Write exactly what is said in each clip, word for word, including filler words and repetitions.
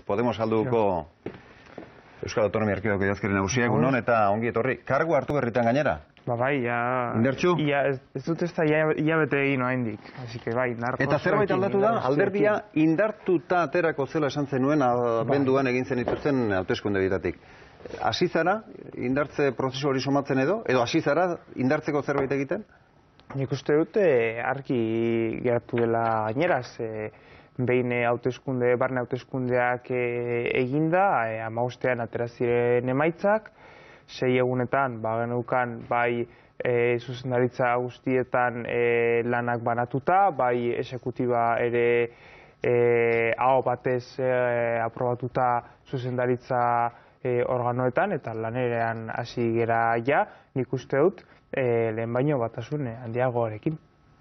Podemos alduko Euskal Autonomia Erkidegoko idazkari nagusia, egunon eta ongi etorri. Kargu hartu berritan gainera? Ba bai, ja... Indartxu? Ja, ez, ez dut ez da hilabete egin oraindik. Así que bai, narko... Eta zerbait aldatu da, alderdia indartuta aterako zela esan zenuen abenduan egin zen dituzten hauteskunde bitatik. Hasi zara, indartze prozesu hori somatzen edo? Edo hasi zara, indartzeko zerbait egiten? Nik uste dut, argi geratu dela gaineraz. Behin hauteskunde, barne hauteskundeak eginda, hamabostean atera ziren emaitzak, sei egunetan, ba, geneukan, bai zuzendaritza guztietan lanak banatuta, bai esekutiba ere aho batez aprobatuta zuzendaritza organoetan, eta lanerean hasi gera ja, nik uste dut, lehen baino batasun handiagoarekin.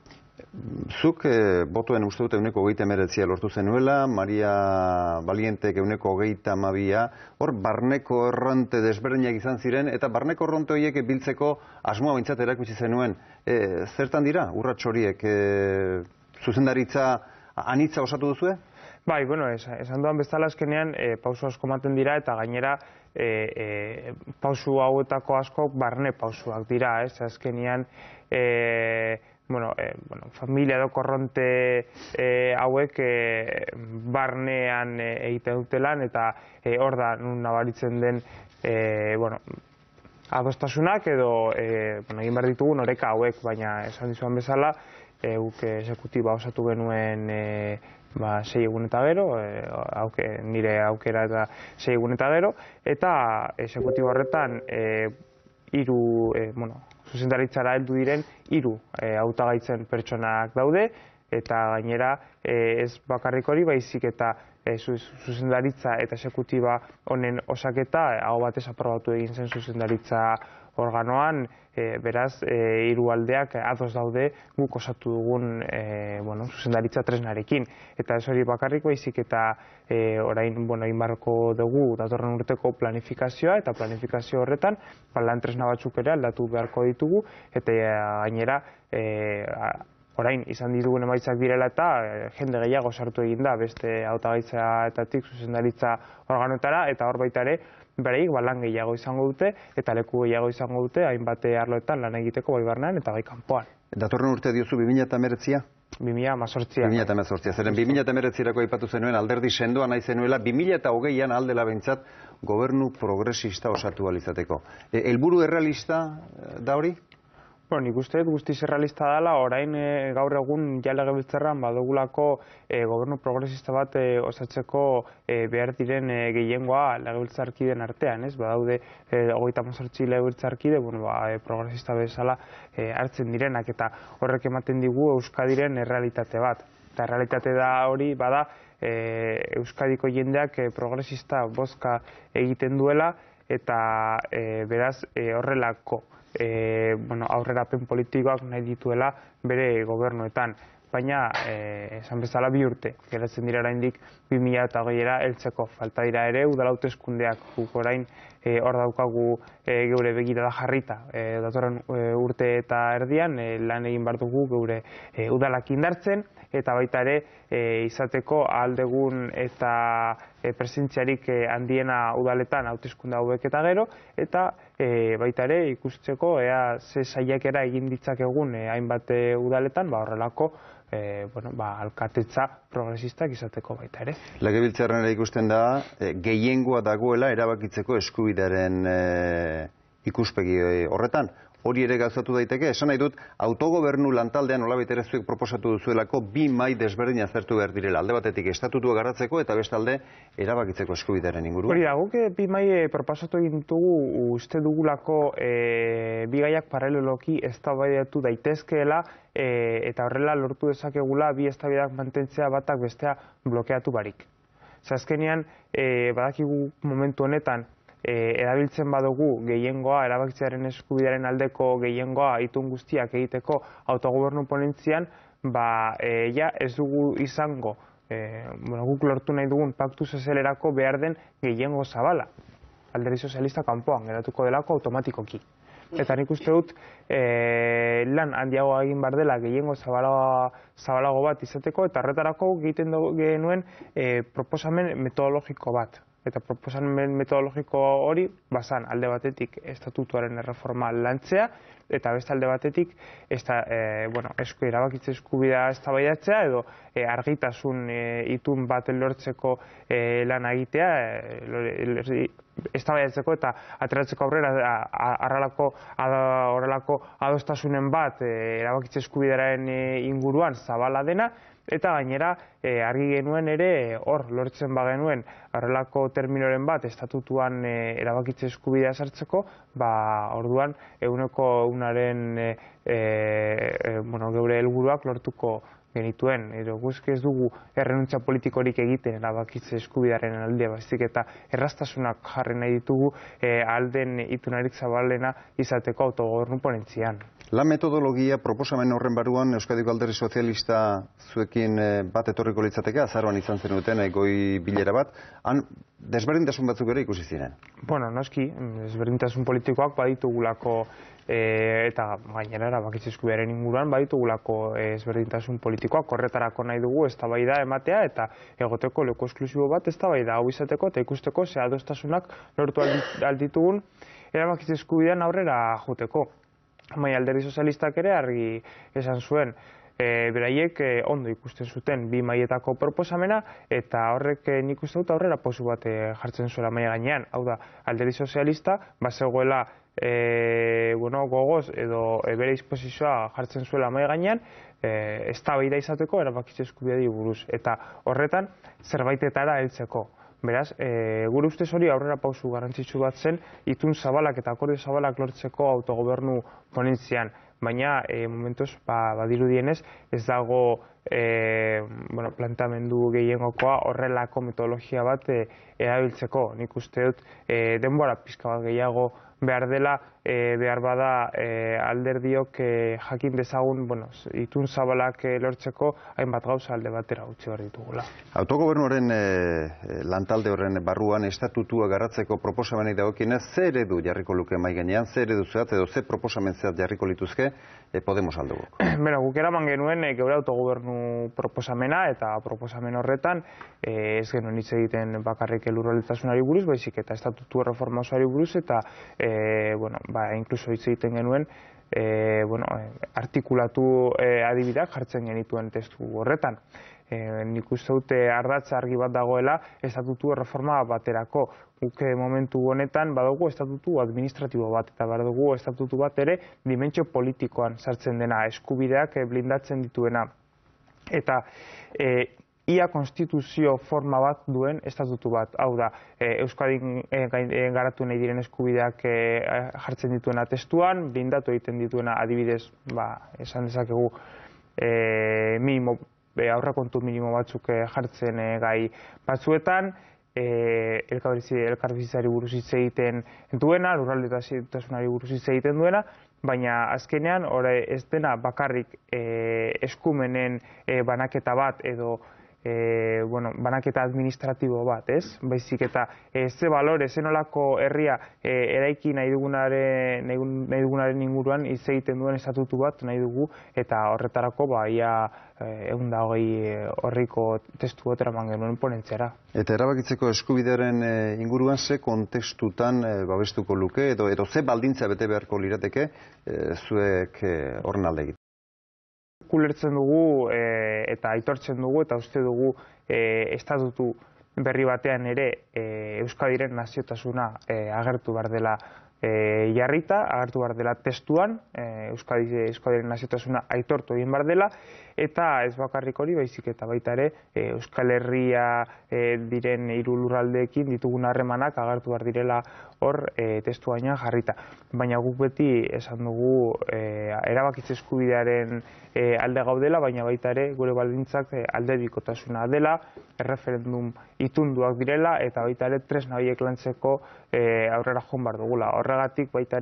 Zuk eh, botuen uste dut euneko hogeita hemeretzia lortu zenuela, Maria Valientek euneko hogeita hamabia, hor barneko erronte desberdinak izan ziren, eta barneko erronte horiek biltzeko asmoa bintzat erakutsi zenuen. E, zertan dira, urrats horiek, e, zuzendaritza anitza osatu duzue? Bai, bueno, esan duan bezala azkenean e, pausu asko ematen dira, eta gainera e, e, pausu hauetako asko barne pausuak dira, ez? Azkenean, e, Bueno, eh, bueno, familia edo korronte eh, hauek eh, barnean eh, egiten dutelan, eta hor eh, da nun nabaritzen den eh, bueno, adostasunak edo eh, bueno, egin behar ditugun oreka hauek, baina esan dizuan bezala, eh, guk esekutiba osatu genuen eh, ba, sei egun eta gero, eh, auke, nire aukera eta sei egun eta gero, eta esekutiba horretan eh, hiru, eh, bueno, zuzendaritzara heldu diren hiru hautagaitzen pertsonak daude, eta gainera ez bakarrik hori, baizik eta zuzendaritza eta esekutiba honen osaketa aho batez aprobatu egin zen zuzendaritza organoan, beraz hiru aldeak ados daude guk osatu dugun bueno, zuzendaritza tresnarekin. Eta ez hori bakarrik, baizik eta e, orain bueno, inbarko dugu datorren urteko planifikazioa, eta planifikazio horretan lan tresna batzuk ere aldatu beharko ditugu, eta gainera e, orain izan ditugun emaitzak direla eta e, jende gehiago sartu egin da beste hautagaitzaetatik zuzendaritza organotara, eta hor baita ere bereik ba, lan gehiago izango dute eta leku gehiago izango dute hainbat arloetan lan egiteko bai barnean eta bai kanpoan. Datorren urte diozu bi mila hemeretzia? bi mila hemezortzi. bi mila hemezortzi. Zeren bi mila hemeretzirako aipatu zenuen alderdi sendoa nahi zenuela, bi mila hogeian aldela behintzat gobernu progresista osatu alizateko. Helburu errealista da hori? Bueno, nik uste dut guztiz errealista dela, orain e, gaur egun ja legebiltzarran badugulako e, gobernu progresista bat e, osatzeko e, behar diren e, gehiengoa legebiltzarkideen artean, ez? Badaude e, hogeita hemezortzi legebiltzarkide, bueno, ba, e, progresista bezala e, hartzen direnak, eta horrek ematen digu Euskadiren errealitate bat. Eta errealitate da hori bada e, Euskadiko jendeak e, progresista bozka egiten duela, eta e, beraz e, horrelako E, bueno, aurrerapen politikoak nahi dituela bere gobernuetan, baina e, esan bezala bi urte geratzen dira oraindik bi mila hogeiera heltzeko. Falta dira ere udal hauteskundeak, guk orain e, hor daukagu e, geure begirada jarrita e, datorren e, urte eta erdian e, lan egin behar dugu geure e, udalak indartzen, eta baita ere e, izateko ahaldegun eta e, presentziarik e, handiena udaletan hauteskunde hauek eta gero, eta e, baita ere ikusteko ea ze saiakera egin ditzakegun e, hainbat e, udaletan, ba horrelako e, bueno, ba, alkatetza progresistak izateko baita ere. Legebiltzarren ere ikusten da e, gehiengoa dagoela erabakitzeko eskubidearen e, ikuspegi horretan. Hori ere gauzatu daiteke, esan nahi dut, autogobernu lantaldean nolabait ere zuek proposatu duzuelako bi mahai desberdin aztertu behar direla. Alde batetik estatutua garatzeko eta bestalde erabakitzeko eskubidearen inguruan. Hori da, guk bi mahai proposatu egin ditugu uste dugulako e, bi gaiak paraleloki eztabaidatu daitezkeela e, eta horrela lortu dezakegula bi eztabaidak mantentzea batak bestea blokeatu barik. Azkenean, e, badakigu momentu honetan, E, erabiltzen badugu gehiengoa, erabakitzearen eskubidearen aldeko gehiengoa itun guztiak egiteko autogobernu ponentzian, ba, e, ja ez dugu izango, e, bueno, guk lortu nahi dugun paktu sozialerako behar den gehiengo zabala. Alderdi sozialista kanpoan geratuko delako automatikoki. Eta nik uste dut e, lan handiago egin behar dela gehiengo zabalago, zabalago bat izateko, eta horretarako egiten genuen e, proposamen metodologiko bat. Eta proposamen metodologiko hori bazan alde batetik estatutuaren erreforma lantzea, eta beste alde batetik esta, e, bueno, esku, erabakitze eskubidea eztabaidatzea edo e, argitasun e, itun bat lortzeko e, lan egitea, e, eztabaidatzeko eta ateratzeko aurrera horrelako horrelako adostasunen bat e, erabakitze eskubidearen e, inguruan zabala dena. Eta gainera, e, argi genuen ere, hor, lortzen bagenuen, horrelako terminoren bat, estatutuan e, erabakitze eskubidea sartzeko, ba, orduan, eguneko egunaren e, e, bueno, geure helburuak lortuko genituen. Edo guzki ez dugu errenuntza politikorik egiten erabakitze eskubidearen alde, baizik eta erraztasunak jarri nahi ditugu e, alden itunarik zabalena izateko autogobernu ponentzian. La metodologia proposamen horren baruan Euskadiko Alderdi Sozialista zuekin bat etorriko litzateke, azaroan izan zenuten goi bilera bat, han desberdintasun batzuk ere ikusi ziren. Bueno, noski, desberdintasun politikoak baditugulako e, eta gainera erabakitze eskubidearen inguruan baditugulako desberdintasun politikoak, horretarako nahi dugu eztabaida ematea eta egoteko leku esklusibo bat eztabaida hau izateko eta ikusteko ze adostasunak lortu alditugun erabakitze eskubidean aurrera joteko. Baina Alderdi Sozialistak ere argi esan zuen, e, beraiek e, ondo ikusten zuten bi mailetako proposamena eta horrek e, nik uste dut aurrera pausu bat e, jartzen zuela maila gainean. Hau da, Alderdi Sozialista bazegoela e, bueno, gogoz edo e, bere disposizioa jartzen zuela maila gainean, e, eztabaida izateko erabakitze eskubideari buruz eta horretan zerbaitetara heltzeko. Beraz, e, gure ustez hori aurrera pausu garrantzitsu bat zen, itun zabalak eta akordio zabalak lortzeko autogobernu ponentzian. Baina, e, momentuz, ba, badirudienez, ez dago e, bueno, plantamendu gehiengokoa horrelako metodologia bat e, erabiltzeko. Nik uste dut e, denbora pizka bat gehiago behar dela, e, behar bada e, alderdiok e, jakin dezagun, bueno, itun zabalak e, lortzeko hainbat gauza alde batera utzi behar ditugula. Autogobernuaren e, lantalde horren barruan estatutua garatzeko proposamenei dagokienez, ze eredu jarriko luke mahai gainean, ze eredu zehat edo ze proposamen zehat jarriko lituzke e, Podemos aldegok? Beno, guk eraman genuen e, geure autogobernu proposamena eta proposamen horretan e, ez genuen hitz egiten bakarrik lurraldetasunari buruz, baizik eta estatutu erreforma osoari buruz eta e, bueno, ba, inkluso hitz egiten genuen e, bueno, artikulatu e, adibideak jartzen genituen testu horretan. E, nik uste dute ardatz argi bat dagoela estatutu erreforma baterako. Guk momentu honetan badugu estatutu administratibo bat eta badugu estatutu bat ere dimentsio politikoan sartzen dena, eskubideak blindatzen dituena. Eta e, ia konstituzio forma bat duen estatutu bat. Hau da, e, Euskadin e, e, garatu nahi diren eskubideak e, jartzen dituena testuan, blindatu egiten dituena adibidez, ba, esan dezakegu, e, minimo, e, aurrekontu minimo batzuk e, jartzen e, gai batzuetan, e, elkarbizitzari buruz hitz egiten duena, lurraldetasunari buruz hitz egiten duena, baina azkenean ore ez dena bakarrik e, eskumenen e, banaketa bat edo E, bueno, banaketa administratibo bat, ez? Baizik eta e, ze balore, ze nolako herria e, eraiki nahi dugunaren, nahi dugunaren inguruan hitz egiten duen estatutu bat nahi dugu eta horretarako ba, ia ehun eta hogei horriko testu bat eraman genuen ponentziara. Eta erabakitzeko eskubidearen e, inguruan ze kontestutan e, babestuko luke edo, edo ze baldintza bete beharko lirateke e, zuek e, horren alde egiten? Ulertzen dugu e, eta aitortzen dugu eta uste dugu e, estatutu berri batean ere e, Euskadiren naziotasuna e, agertu behar dela e, jarrita, agertu behar dela testuan, e, Euskadi, Euskadiren naziotasuna aitortu egin behar dela, eta ez bakarrik hori baizik eta baita ere e, Euskal Herria e, diren hiru lurraldeekin ditugun harremanak agertu behar direla hor e, testuaina jarrita. Baina guk beti esan dugu e, erabakitze eskubidearen e, alde gaudela, baina baita ere gure baldintzak e, alde bikotasuna dela, erreferendum itunduak direla eta baita ere tresna horiek lantzeko e, aurrera joan behar dugula. Horregatik baita ere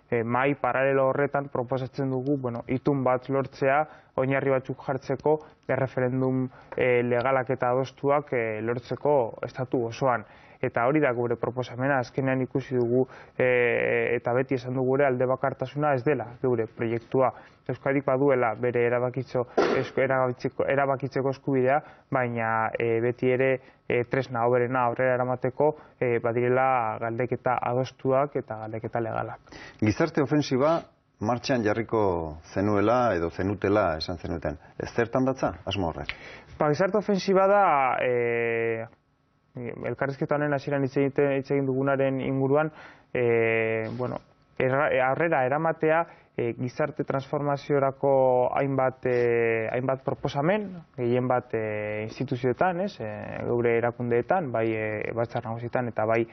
e, mai paralelo horretan proposatzen dugu, bueno, itun bat lortzea, oinarri batzuk jartzeko, erreferendum e, legalak eta adostuak e, lortzeko estatu osoan. Eta hori da gure proposamena, azkenean ikusi dugu e, eta beti esan dugu gure alde bakartasuna ez dela gure proiektua. Euskadik baduela bere erabakitzo, erabakitzeko, erabakitzeko eskubidea, baina e, beti ere e, tresna hoberena aurrera eramateko e, badirela galdeketa adostuak eta galdeketa legalak. Gizarte ofensiba martxan jarriko zenuela edo zenutela esan zenuten. Ez zertan datza, asmo horrek? Ba, gizarte ofensiba da... E, elkarrizketa honen hasieran hitz egin dugunaren inguruan, e, bueno, aurrera eramatea e, gizarte transformaziorako hainbat, e, hainbat proposamen, gehien bat e, instituzioetan, ez, e, geure erakundeetan, bai e, batzar nagusietan eta bai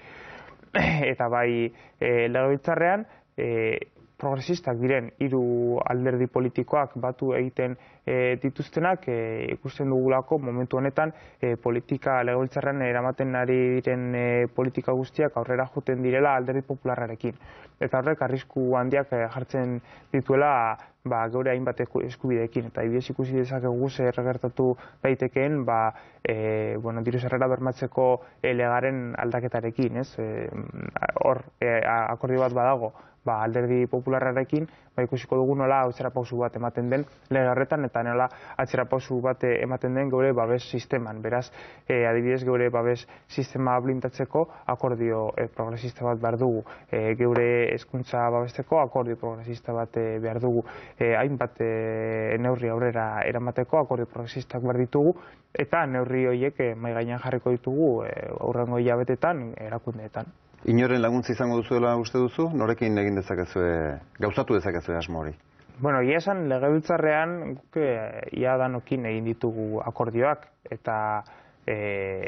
eta bai e, legebiltzarrean, e, progresistak diren hiru alderdi politikoak batu egiten e, dituztenak e, ikusten dugulako momentu honetan e, politika legebiltzarrean eramaten ari diren e, politika guztiak aurrera joten direla alderdi popularrarekin. Eta horrek arrisku handiak e, jartzen dituela ba, geure hainbat eskubideekin. Eta ibidez ikusi dezakegu zer gertatu daitekeen ba, e, bueno, diru sarrera bermatzeko e, legaren aldaketarekin. Ez? E, hor e, akordio bat badago ba, alderdi popularrarekin, ba, ikusiko dugu nola atzerapauso bat ematen den lege horretan eta nola atzerapauso bat ematen den geure babes sisteman. Beraz, e, adibidez geure babes sistema blindatzeko akordio e, progresista bat behar dugu. E, geure hezkuntza babesteko akordio progresista bat e, behar dugu. E, hainbat e, neurri aurrera eramateko akordio progresistak behar ditugu eta neurri horiek e, mahai gainean jarriko ditugu e, aurrengo hilabetetan erakundeetan. Inoren laguntza izango duzuela uste duzu? Norekin egin dezakezue, gauzatu dezakezue asmo hori? Bueno, ia esan legebiltzarrean guk ia danokin egin ditugu akordioak eta e,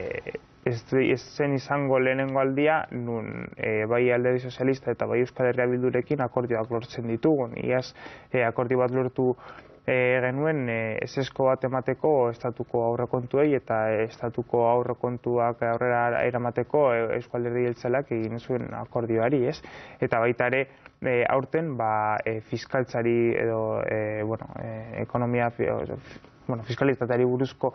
ez, ez zen izango lehenengo aldia nun e, bai Alderdi Sozialista eta bai Euskal Herria Bildurekin akordioak lortzen ditugun. Iaz e, akordio bat lortu E, genuen e, esesko bat emateko estatuko aurrekontuei eta estatuko aurrekontuak aurrera eramateko e, Euskal Alderdi Jeltzaleak egin zuen akordioari, ez? Eta baita ere e, aurten ba, e, fiskaltzari edo e, bueno, e, ekonomia bueno, fiskalitateari buruzko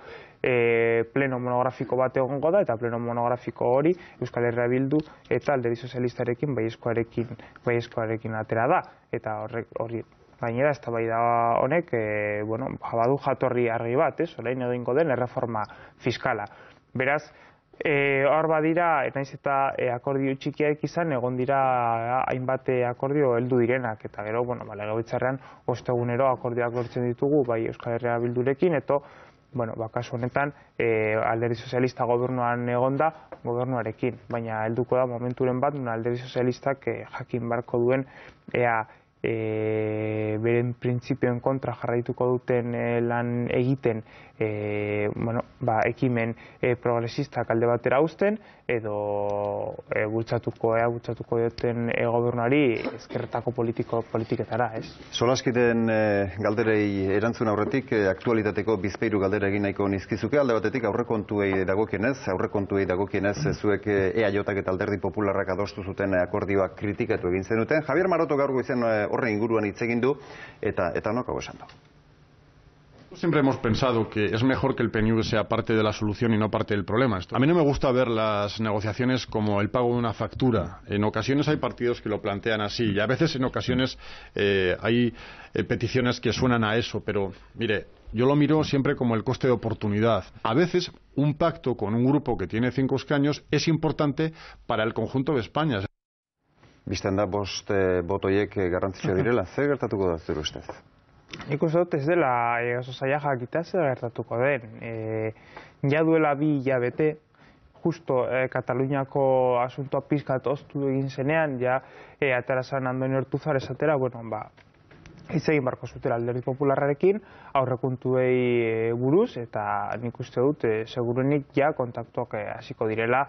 e, pleno monografiko bat egongo da eta pleno monografiko hori Euskal Herria Bildu eta Alderdi Sozialistarekin baiezkoarekin baiezkoarekin atera da eta horrek hori gainera eztabaida honek e, bueno, badu jatorri argi bat, ez? Orain egingo den erreforma fiskala. Beraz, e, hor badira, naiz eta e, akordio txikiak izan, egon dira hainbat akordio heldu direnak eta gero, bueno, ba, legebiltzarrean ostegunero akordioak lortzen ditugu bai Euskal Herria Bildurekin eta bueno, ba, kasu honetan e, Alderdi Sozialista gobernuan egonda gobernuarekin, baina helduko da momenturen bat Alderdi Sozialistak e, jakin barko duen ea E, beren printzipioen kontra jarraituko duten e, lan egiten e, bueno, ba, ekimen e, progresistak alde batera uzten edo e, bultzatuko ea bultzatuko duten e, gobernuari ezkerretako politiko politiketara, ez? Solaskiten e, galderei erantzun aurretik e, aktualitateko bizpeiru galdera egin nahiko nizkizuke, alde batetik aurrekontuei dagokienez, aurrekontuei dagokienez zuek E A J eta Alderdi Popularrak adostu zuten akordioak kritikatu egin zenuten. Javier Maroto gaur goizen horren inguruan hitz egin du eta eta no acabo esan du. Siempre hemos pensado que es mejor que el P N V sea parte de la solución y no parte del problema. A mí no me gusta ver las negociaciones como el pago de una factura. En ocasiones hay partidos que lo plantean así y a veces en ocasiones eh, hay eh, peticiones que suenan a eso, pero mire, yo lo miro siempre como el coste de oportunidad. A veces un pacto con un grupo que tiene cinco escaños es importante para el conjunto de España. Bistan da bost eh, botoiek garrantzitsua direla, zer gertatuko da zure ustez? Nik uste dut ez dela e, oso zaila jakitea zer gertatuko den. E, ja duela bi hilabete, justo e, Kataluniako asuntoa pizkat oztu egin zenean, ja e, aterazan Andoni Ortuzar esatera, bueno, ba, hitz egin barko zutela Alderdi Popularrarekin, aurrekontuei e, buruz, eta nik uste dut, e, seguruenik ja kontaktuak hasiko direla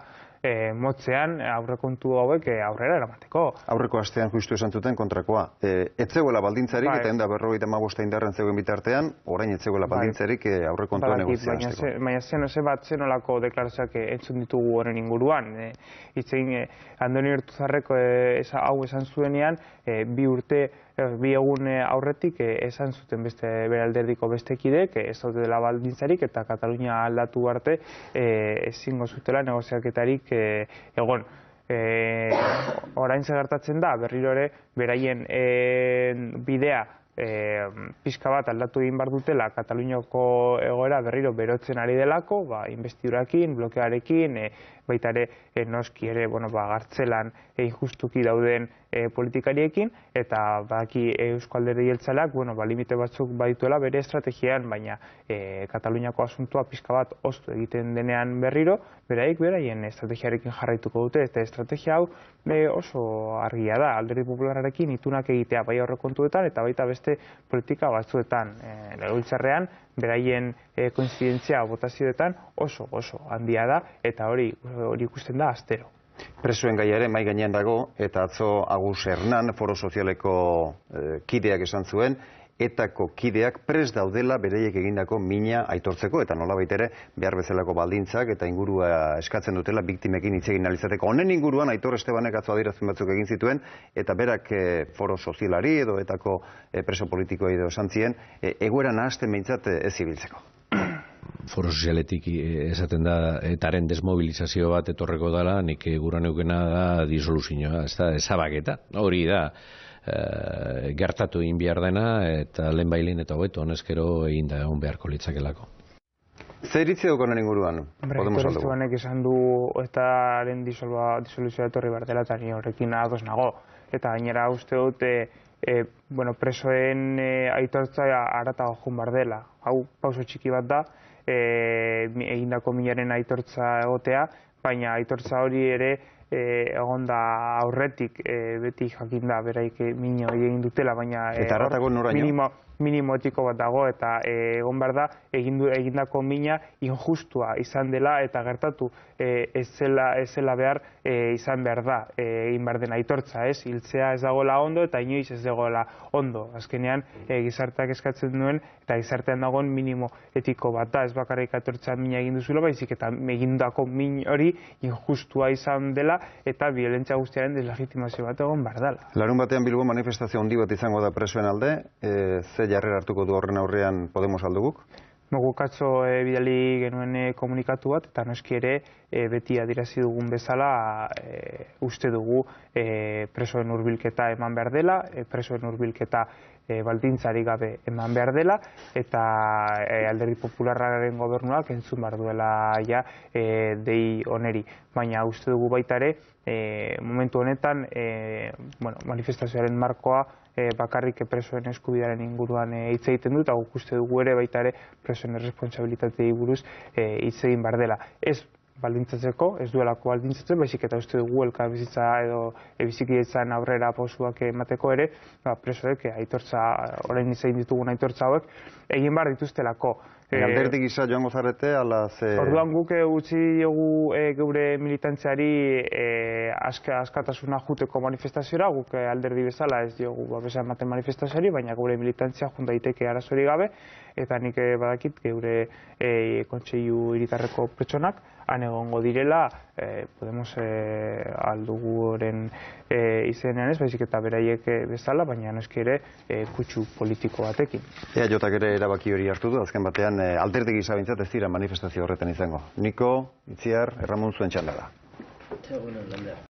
e, motzean aurrekontu hauek e, aurrera eramateko. Aurreko astean justu esan zuten kontrakoa. E, ez zegoela baldintzarik, bai. Eta enda berrogeita hamabost indarren zegoen bitartean, orain ez zegoela baldintzarik e, aurrekontua negoziazteko. Baina zen, ze bat zenolako deklarazioak entzun ditugu horren inguruan. E, Itzein, e, Andoni Ortuzarreko e, esa, hau esan zuenean, e, bi urte, e, bi egun aurretik e, esan zuten beste bere alderdiko bestekidek, e, ez dute dela baldintzarik eta Katalunia aldatu arte e, ezingo zutela negoziaketarik e, egon. E, orain gertatzen da, berriro ere, beraien e, bidea e, pixka bat aldatu egin bar dutela Kataluniako egoera berriro berotzen ari delako, ba, investidurakin, blokearekin, e, baita ere e, noski ere bueno, ba, gartzelan e, injustuki dauden e, politikariekin, eta baki e, Eusko Alderdi Jeltzaleak bueno, ba, limite batzuk badituela bere estrategian, baina e, Kataluniako asuntua pixka bat oztu egiten denean berriro, beraik beraien estrategiarekin jarraituko dute, eta estrategia hau e, oso argia da, Alderdi Popularrarekin itunak egitea bai aurrekontuetan eta baita beste politika batzuetan. E, Legebiltzarrean beraien e, koinzidentzia botazioetan oso oso handia da, eta hori hori ikusten da astero. Presoen gaia ere mai gainean dago, eta atzo Agus Hernan, Foro Sozialeko e, kideak esan zuen, etako kideak prest daudela bereiek egindako mina aitortzeko, eta nolabait ere behar bezalako baldintzak eta ingurua eskatzen dutela biktimekin hitz egin ahal izateko. Honen inguruan Aitor Estebanek atzo adierazpen batzuk egin zituen, eta berak e, Foro Sozialari edo etako e, preso politikoei edo esan zien, e, egoera nahasten behintzat ez ibiltzeko. Foro Sozialetik esaten da etaren desmobilizazio bat etorreko dela, nik gura neukena da disoluzioa, ez da, ezabaketa, hori da. E, gertatu egin behar dena eta lehen bailin eta hobeto honezkero egin da egon beharko litzakelako. Zer iritzi daukonen inguruan? Aitor Estebanek esan du etaren disoluzioa etorri behar dela eta ni horrekin ados nago. Eta gainera uste dut e, e, bueno, presoen e, aitortza haratago joan behar dela. Hau pauso txiki bat da, e, egindako minaren aitortza egotea, baina aitortza hori ere E, egon da aurretik e, beti jakin da beraik min hori egin dutela, baina e, eta haratago noraino? Minimo, minimo etiko bat dago, eta e, egon behar da egindu, egindako mina injustua izan dela eta gertatu e, ez, zela, ez zela behar e, izan behar da e, egin behar den aitortza, ez? Hiltzea ez dagoela ondo eta inoiz ez dagoela ondo. Azkenean e, gizarteak eskatzen duen eta gizartean dagoen minimo etiko bat da, ez bakarrik aitortza mina egin duzuela, baizik eta egindako min hori injustua izan dela eta violentzia guztiaren deslegitimazio bat egon behar dela. Larun batean Bilbo manifestazio handi bat izango da presoen alde, e, ze jarrera hartuko du horren aurrean Podemos alduguk? Guk atzo e, bidali genuen e, komunikatu bat, eta noski ere e, beti adierazi dugun bezala e, uste dugu e, presoen hurbilketa eman behar dela, e, presoen hurbilketa e, baldintzari gabe eman behar dela, eta e, Alderdi Popularraren gobernuak entzun behar duela ja e, dei oneri. Baina uste dugu baita ere, e, momentu honetan e, bueno, manifestazioaren markoa E, bakarrik presoen eskubidearen inguruan hitz e, egiten du, eta guk uste dugu ere baita ere presoen erresponsabilitatei buruz hitz e, egin behar dela. Ez baldintzatzeko, ez duelako baldintzatzen, baizik eta uste dugu elkarbizitza edo e, bizikidetzan aurrera pausuak emateko ere, ba, presoek e, aitortza, orain izan ditugun aitortza hauek, egin behar dituztelako. E, Alderdi gisa joango zarete, ala ze... Orduan guk e, utzi dugu e, geure militantziari e, aska, askatasuna juteko manifestaziora, guk e, alderdi bezala ez diogu babesa ematen manifestazioari, baina geure militantzia jun daiteke arazori gabe, eta nik e, badakit geure e, kontseilu hiritarreko pertsonak han egongo direla, e, Podemos e, alduguren e, izenean ez, baizik eta beraiek bezala, baina noski ere e, kutsu politiko batekin. Ea jotak ere erabaki hori hartu du, azken batean e, alderdi gisa bintzat ez dira manifestazio horretan izango. Niko, Itziar, Erramun zuen txanda da.